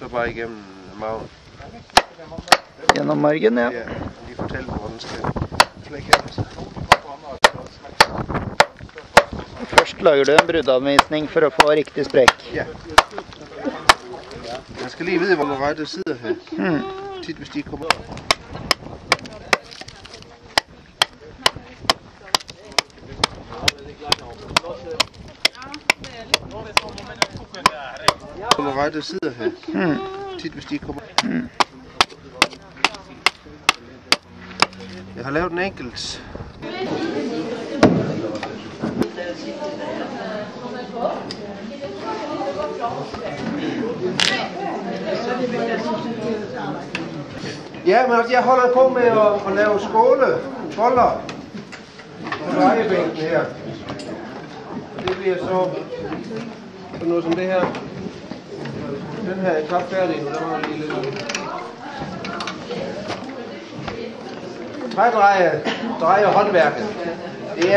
så bare igennem maven. Gjennom margen, ja. Ja, de fortalte mig, hvordan skal flække af sig. Først lager du en brudanvisning for at få riktig spræk. Ja. Man skal lige vide, hvor den rette sidder her. Tit hvis de kommer. Hvor den rette sidder her. Tit hvis de kommer. Jeg har lavet en enkelt. Ja, men jeg holder på med at lave boller på drejebænken her. Det bliver så noget som det her. Den her er knap færdig nu, der var lige lidt. Trædreje håndværket. Det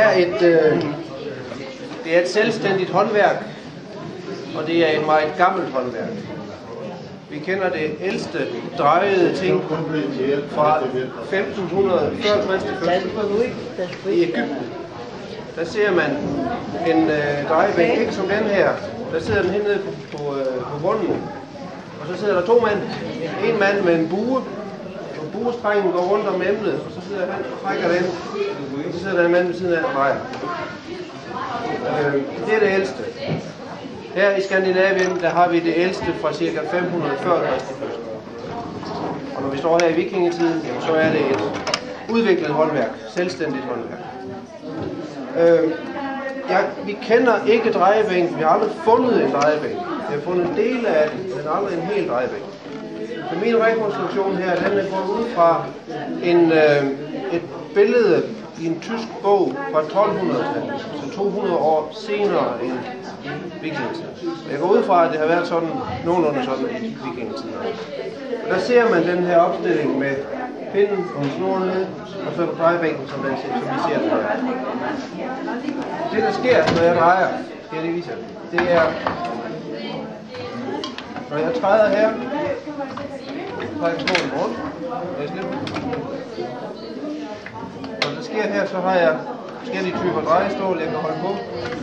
er et selvstændigt håndværk, og det er et meget gammelt håndværk. Vi kender det ældste drejede ting fra 1500 før Kristi fødsel i Egypten. Der ser man en drejebænk, ikke som den her. Der sidder den hernede på bunden, og så sidder der to mænd. En mand med en bue, og buestrengen går rundt om emnet, og så sidder han og trækker den. Og så sidder der en mand ved siden af og drejer. Det er det ældste. Her i Skandinavien, der har vi det ældste fra ca. 500 før Kristi fødsel. Og når vi står her i vikingetiden, så er det et udviklet håndværk, selvstændigt håndværk. Vi kender ikke drejebænken. Vi har aldrig fundet en drejebænk. Vi har fundet dele af den, men aldrig en hel drejebænk. Så min rekonstruktion her, den er gået ud fra et billede i en tysk bog fra 1200-tallet, så 200 år senere end vikingetiden. Jeg går ud fra, at det har været sådan, nogenlunde sådan i vikingetiden. Og der ser man den her opstilling med pinden og snoren ned, og så drejebænken, som vi ser den her. Det, der sker, når jeg drejer, det er det, viser. Det er, når jeg træder her, så har jeg snoren rundt, og jeg slipper. Og det sker her, så har jeg forskellige typer drejestål, jeg kan holde på.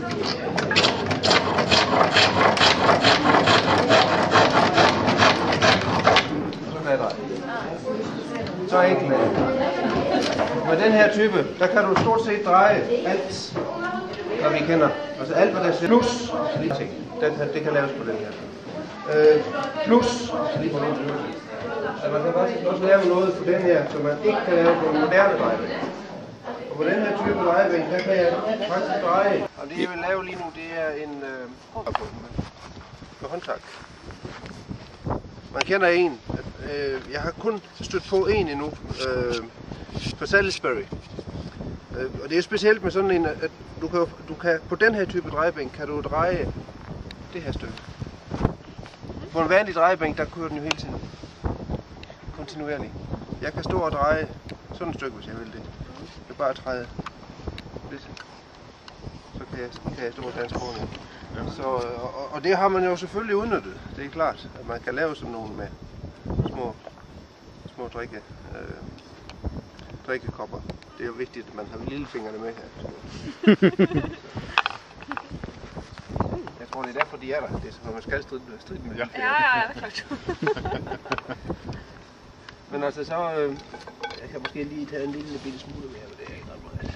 Så kan jeg dreje. Så enkelt er det. Med den her type, der kan du stort set dreje alt, hvad vi kender. Altså alt, hvad der er plus, lige ting. Det kan laves på den her. Plus, lige på den her. Så man kan også lave noget på den her, som man ikke kan lave på en moderne drejebænk. Og på den her type drejebænk, der kan jeg faktisk dreje. Og det jeg vil lave lige nu, det er en håndtag. Man kender en. Jeg har kun stødt på en endnu. På Salisbury. Og det er specielt med sådan en, at du kan på den her type drejebænk kan du dreje det her stykke. På en vanlig drejebænk, der kører den jo hele tiden. Kontinuerligt. Jeg kan stå og dreje sådan et stykke, hvis jeg vil det. Det er bare at træde lidt. Så kan jeg stå og danse på den. Så, og det har man jo selvfølgelig udnyttet. Det er klart, at man kan lave sådan nogle med små drikkekopper. Det er jo vigtigt, at man har lillefingrene med her. Jeg tror, det er derfor, de er der. Det er så, når man skal stride med Ja, det er klart. Men altså, så jeg kan måske lige tage en lille bitte smule mere, men det er ikke ret meget.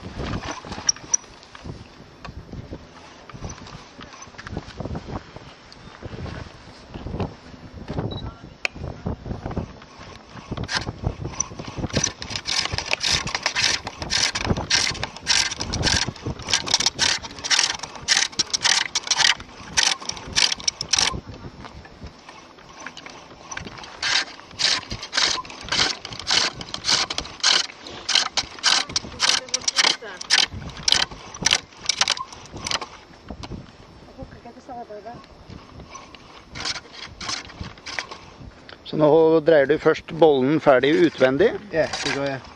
Så nu drejer du først bollen færdig utvendig? Ja, det gør jeg.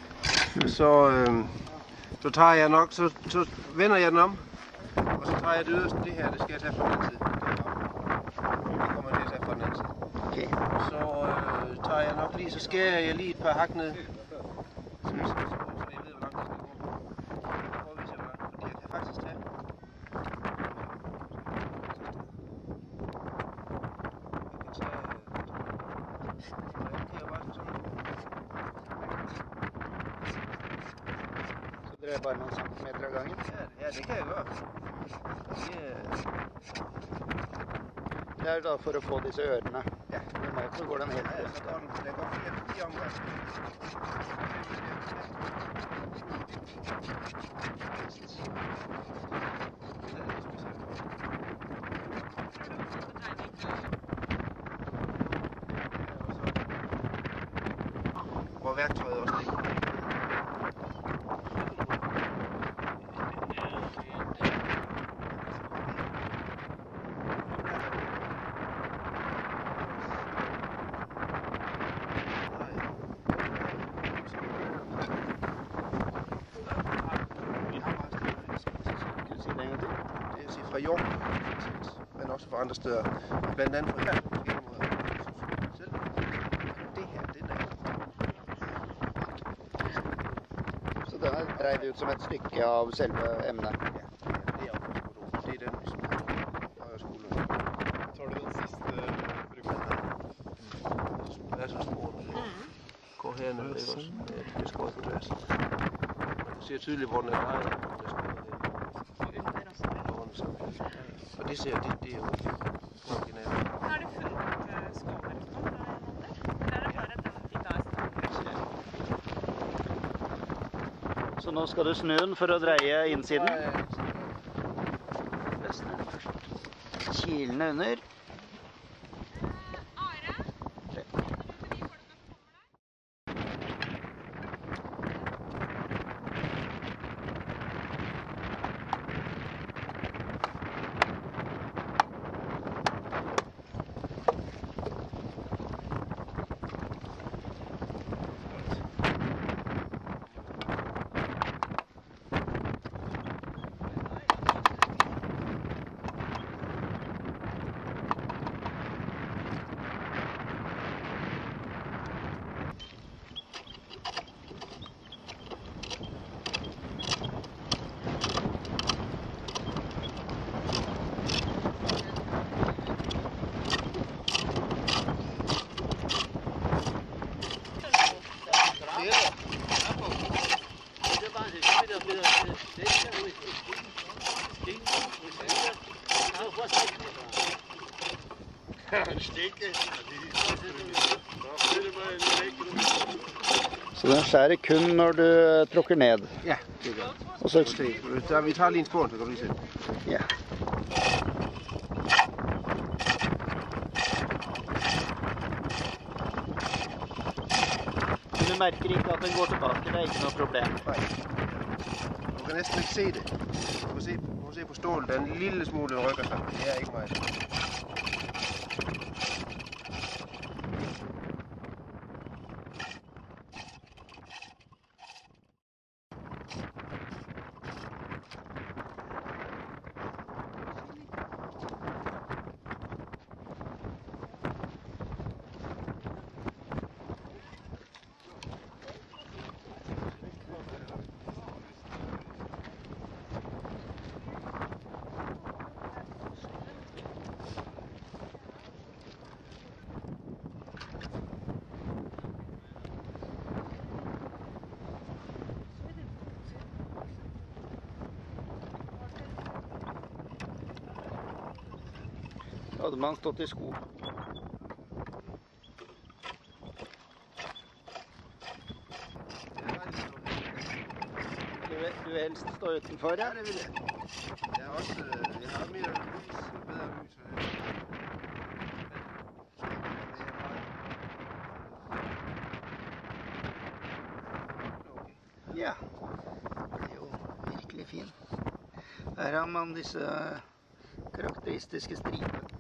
Så tager jeg nok, så vender jeg den om, og så tager jeg det yderste, det her, det skal jeg tage fra den anden side. Det kommer til at tage fra den anden side. Okay. Så tager jeg nok lige, så skærer jeg lige et par hak ned. Så jeg ved, hvor langt det skal gå. Så prøver vi at se, hvor langt, fordi jeg kan faktisk tage. Så dere er bare noen centimeter av gangen? Ja, det kan jeg gøre. Det er da for å få disse ørene. Ja. Normalt så går den helt Ja, rundt. så går den går i omgang. Hvor værktøjet også ligger. Fra York, men også fra andre steder. Blandt andet fra her. Det her, det er Så den er dreid ut som et stykke av selve emnet. Ja, det er afførskolen. Det er den, vi som har skolen. Tar du den siste bruken? Det er så stort. Går hernede, ikke også? Det er skåret på tværs. Du ser tydeligt, hvor den er drejet. Og det ser, det er jo originalt. Har du funnet skåler og sånn? Eller er det bare den de der? Så nå skal du snu den for å dreie innsiden. Kilene under. Så den skjærer kun når du tråkker ned. Ja, det gør. Og så, Vi tager lige en spån, så kan du lige se. ja. Men du merker ikke at den går tilbake, det er ikke noe problem. Nej. Du kan næsten ikke se det. Du kan se på stålet, der er en lille smule, den rykker sig. Det er ikke meget. Hadde man stått i sko. Du vil helst stå utenfor, ja? Ja, det vil jeg. Jeg har mere lys, bedre lys. Ja, det er jo virkelig fin. Her har man disse karakteristiske stripene.